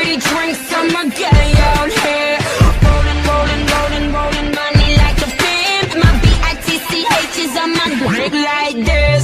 free drinks, I'ma get out here. Rolling, rolling, rolling, rolling money like a pimp. My BITCH is on my dick like this.